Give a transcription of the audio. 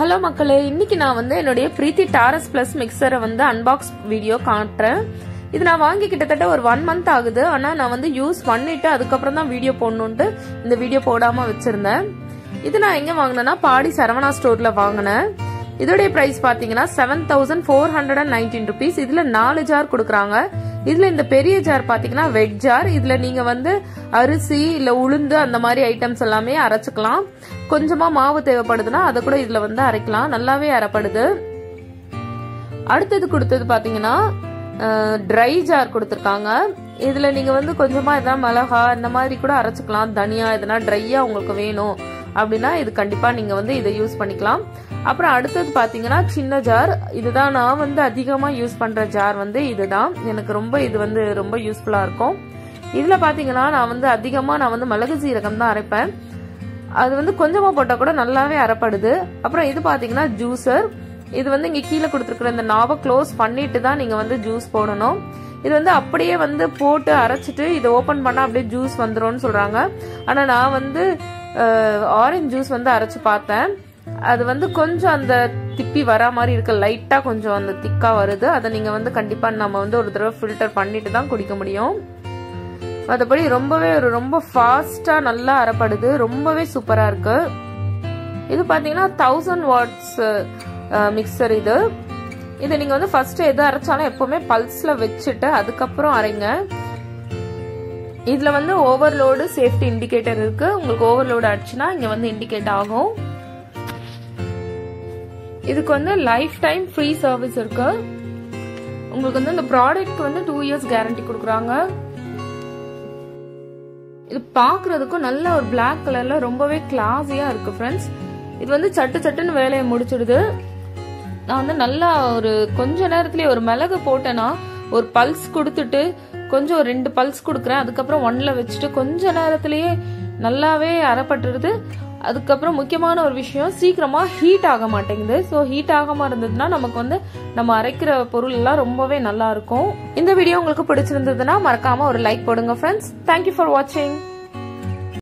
Hello மக்களே, இன்னைக்கு நான் வந்து என்னுடைய preethi tauras plus மிக்சரை வந்து அன்பாக்ஸ் வீடியோ காட்டுறேன். இது நான் வாங்கி கிட்டத்தட்ட ஒரு 1 month ஆகுது. ஆனா நான் வந்து யூஸ் பண்ணிட்டு அதுக்கப்புறம் தான் வீடியோ போடணும்னு இந்த வீடியோ போடாம வச்சிருந்தேன். இது நான் எங்க வாங்கினேன்னா பாடி சரவணா ஸ்டோர்ல வாங்கினேன். இதோட பிரைஸ் பாத்தீங்கன்னா 7419 rupees. இதுல 4 ஜார் கொடுக்குறாங்க. இதுல இந்த பெரிய ஜார் பாத்தீங்கன்னா வெட் ஜார். இதுல நீங்க வந்து அரிசி இல்ல உளுந்து அந்த மாதிரி ஐட்டம்ஸ் எல்லாமே அரைச்சுக்கலாம். கொஞ்சமா மாவு தேவைப்படுதுன்னா அதை கூட இதுல வந்து அரைக்கலாம். நல்லாவே அரைப்படுது. அடுத்தது கொடுத்தது பாத்தீங்கன்னா ட்ரை ஜார் கொடுத்துருக்காங்க. இதுல நீங்க வந்து கொஞ்சமா எதாவது மிளகா இந்த மாதிரி கூட அரைச்சுக்கலாம். தனியா எதனா ட்ரையா உங்களுக்கு வேணும் அப்படின்னா இது கண்டிப்பா நீங்க வந்து இதை யூஸ் பண்ணிக்கலாம். அப்புறம் அடுத்தது பாத்தீங்கன்னா சின்ன ஜார். இதுதான் நான் வந்து அதிகமா யூஸ் பண்ற ஜார் வந்து இதுதான். எனக்கு ரொம்ப இது வந்து ரொம்ப யூஸ்ஃபுல்லா இருக்கும். இதுல பாத்தீங்கன்னா நான் வந்து அதிகமா மிளகு சீரகம் தான் அரைப்பேன். அது வந்து கொஞ்சமா போட்டா கூட நல்லாவே அரைப்படுது. அப்புறம் இது பாத்தீங்கன்னா ஜூசர். இது வந்து இங்க கீழே கொடுத்துருக்கிற இந்த நாவை க்ளோஸ் பண்ணிட்டு தான் நீங்க வந்து ஜூஸ் போடணும். இது வந்து அப்படியே வந்து போட்டு அரைச்சிட்டு இதை ஓபன் பண்ணா அப்படியே ஜூஸ் வந்துரும்னு சொல்றாங்க. ஆனா நான் வந்து ஆரஞ்சு ஜூஸ் வந்து அரைச்சு பார்த்தேன். அது வந்து கொஞ்சம் அந்த திப்பி வரா மாதிரி இருக்கு. லைட்டா கொஞ்சம் அந்த திக்கா வருது. அதை நீங்க வந்து கண்டிப்பா நம்ம வந்து ஒரு தடவை ஃபில்டர் பண்ணிட்டு தான் குடிக்க முடியும். மற்றபடி ரொம்ப ஃபாஸ்டா நல்லா அரைப்படுது. ரொம்பவே சூப்பரா இருக்கு. இது பாத்தீங்கன்னா 1000 watts மிக்சர். இதை நீங்க வந்து ஃபர்ஸ்ட் எது அரைச்சாலும் எப்பவுமே பல்ஸ்ல வச்சுட்டு அதுக்கப்புறம் அரைங்க. இதுல வந்து ஓவர்லோடு சேஃப்டி இண்டிகேட்டர் இருக்கு. உங்களுக்கு ஓவர்லோடு ஆச்சுன்னா இங்க வந்து இண்டிகேட் ஆகும். இதுக்கு வந்து லைஃப் டைம் ஃப்ரீ சர்வீஸ் இருக்கு. உங்களுக்கு வந்து இந்த ப்ராடக்ட் வந்து 2 years கேரண்டி கொடுக்குறாங்க. இது பாக்குறதுக்கும் நல்ல ஒரு பிளாக் கலர்ல ரொம்பவே கிளாஸியா இருக்கு ஃப்ரெண்ட்ஸ். இது வந்து சட்டுன்னு வேலையை முடிச்சிடுது. நான் வந்து நல்லா ஒரு கொஞ்ச நேரத்திலேயே ஒரு மிளகு போட்டேன்னா ஒரு பல்ஸ் கொடுத்துட்டு கொஞ்சம் ஒரு 2 பல்ஸ் கொடுக்குறேன். அதுக்கப்புறம் 1ல வச்சுட்டு கொஞ்ச நேரத்திலேயே நல்லாவே அரைப்பட்டுருது. அதுக்கப்புறம் முக்கியமான ஒரு விஷயம், சீக்கிரமா ஹீட் ஆக மாட்டேங்குது. ஸோ ஹீட் ஆகாம இருந்ததுன்னா நமக்கு வந்து நம்ம அரைக்கிற பொருள் எல்லாம் ரொம்பவே நல்லா இருக்கும். இந்த வீடியோ உங்களுக்கு பிடிச்சிருந்ததுன்னா மறக்காம ஒரு லைக் போடுங்க ஃப்ரெண்ட்ஸ். தேங்க்யூ ஃபார் வாட்சிங்.